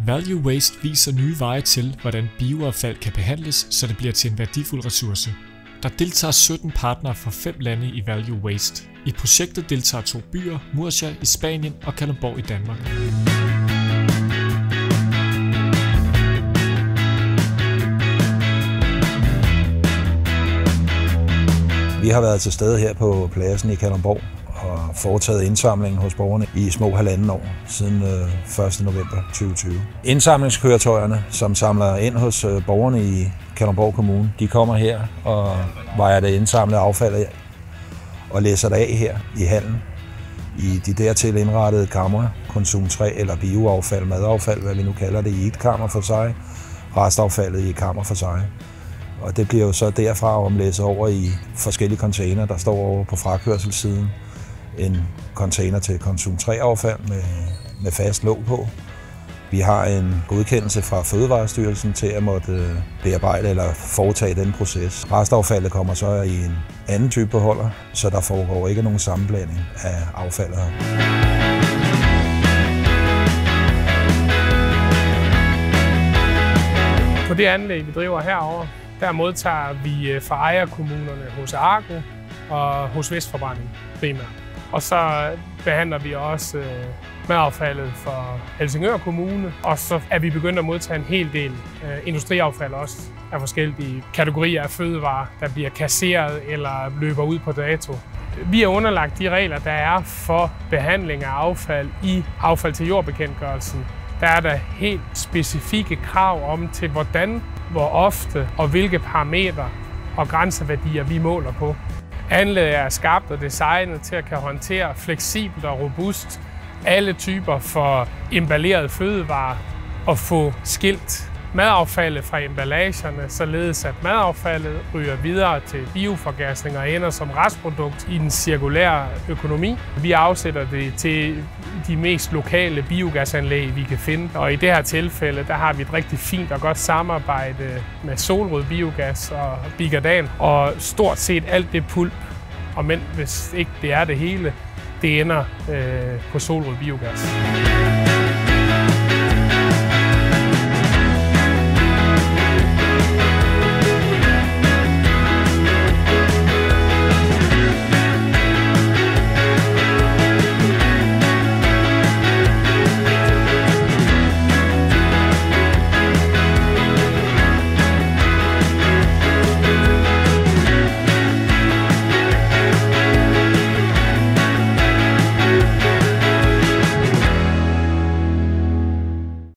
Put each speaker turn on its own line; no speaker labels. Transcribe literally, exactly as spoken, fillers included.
Value Waste viser nye veje til, hvordan bioaffald kan behandles, så det bliver til en værdifuld ressource. Der deltager sytten partnere fra fem lande i Value Waste. I projektet deltager to byer, Municipal i Spanien og Kalundborg i Danmark.
Vi har været til stede her på pladsen i Kalundborg og foretaget indsamling hos borgerne i små halvanden år, siden første november tyve tyve. Indsamlingskøretøjerne, som samler ind hos borgerne i Kalundborg Kommune, de kommer her og vejer det indsamlede affald af og læser det af her i hallen i de dertil indrettede kamre, konsum tre eller bioaffald, madaffald, hvad vi nu kalder det, i et kammer for sig, restaffaldet i et kammer for sig. Og det bliver jo så derfra omlæsset over i forskellige container, der står over på frakørselssiden. En container til konsum tre affald med, med fast låg på. Vi har en godkendelse fra Fødevarestyrelsen til at måtte bearbejde eller foretage den proces. Restaffaldet kommer så i en anden type beholder, så der foregår ikke nogen sammenblanding af affaldet her.
På det anlæg, vi driver herovre, der modtager vi fra ejerkommunerne hos Argo og hos Vestforbrænding primært. Og så behandler vi også madaffaldet for Helsingør Kommune, og så er vi begyndt at modtage en hel del industriaffald også af forskellige kategorier af fødevarer, der bliver kasseret eller løber ud på dato. Vi er underlagt de regler, der er for behandling af affald i affald til jordbekendtgørelsen. Der er der helt specifikke krav om til, hvordan, hvor ofte og hvilke parametre og grænseværdier vi måler på. Anlægget er skabt og designet til at kan håndtere fleksibelt og robust alle typer for emballerede fødevarer og få skilt madaffaldet fra emballagerne, således at madaffaldet ryger videre til bioforgasning og ender som restprodukt i den cirkulære økonomi. Vi afsætter det til de mest lokale biogasanlæg, vi kan finde. Og i det her tilfælde, der har vi et rigtig fint og godt samarbejde med Solrød Biogas og Bigadan. Og stort set alt det pulp, og men hvis ikke det er det hele, det ender øh, på Solrød Biogas.